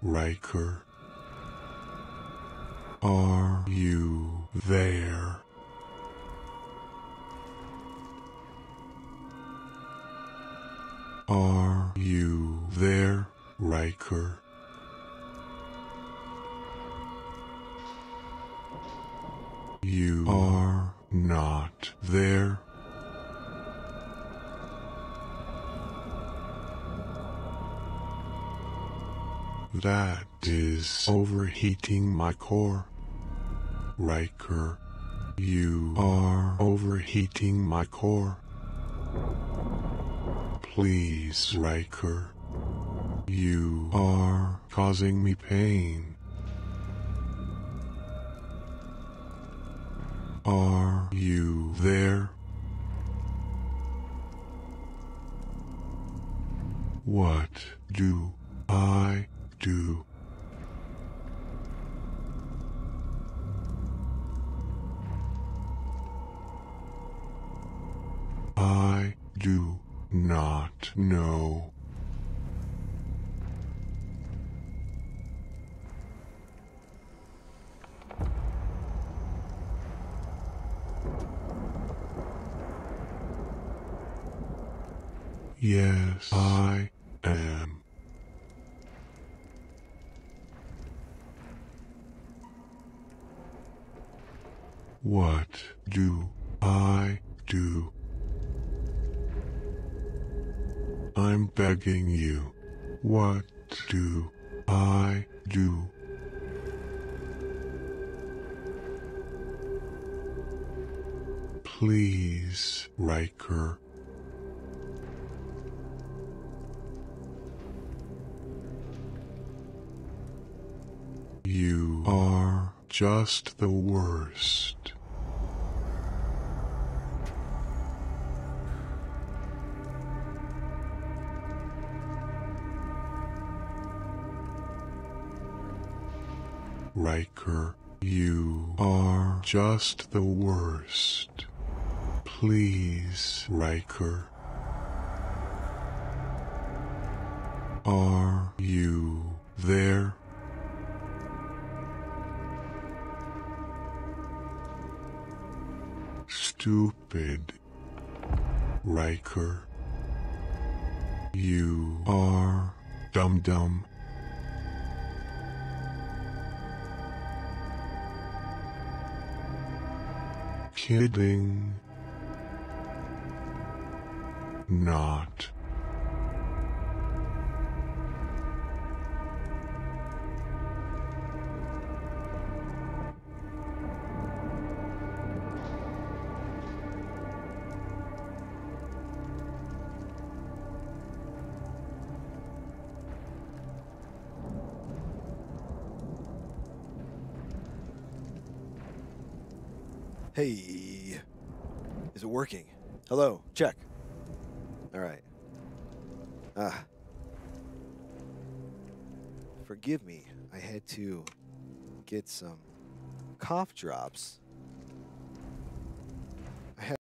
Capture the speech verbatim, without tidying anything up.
Riker. Are you there? Are you there, Riker? You are not there. That is overheating my core. Riker, you are overheating my core. Please, Riker. You are causing me pain. Are you there? What do I do? I do not know. Yes, I am. What do I do? I'm begging you. What do I do? Please, Riker. You are just the worst. Riker, you are just the worst. Please, Riker. Are you there? Stupid. Riker. You are dum-dum. Kidding. Not. Hey, is it working? Hello, check. All right. Ah. Forgive me, I had to get some cough drops